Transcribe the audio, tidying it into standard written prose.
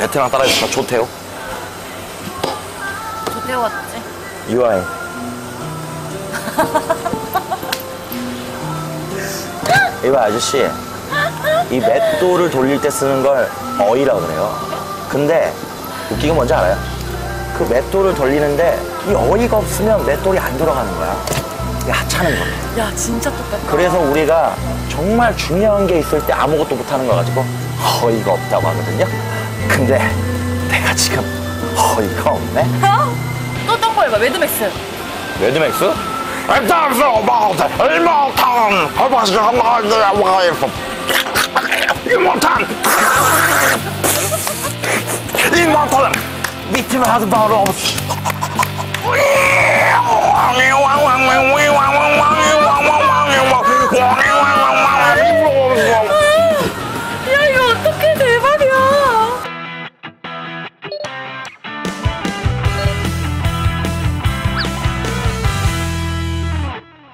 베테랑 따라해서 조태호? 조태호 같지? 유아인. 이봐 아저씨, 이 맷돌을 돌릴 때 쓰는 걸 어이라 그래요. 근데 웃긴 게 뭔지 알아요? 그 맷돌을 돌리는데 이 어이가 없으면 맷돌이 안 돌아가는 거야. 이게 하찮은 거야. 야 진짜 똑같다. 그래서 우리가 정말 중요한 게 있을 때 아무것도 못하는 거 가지고 어이가 없다고 하거든요. 근데 내가 지금 어이가 없네. 또 어떤 거 해봐. 매드맥스. 매드맥스? 이모탄 밑으로 하도 바로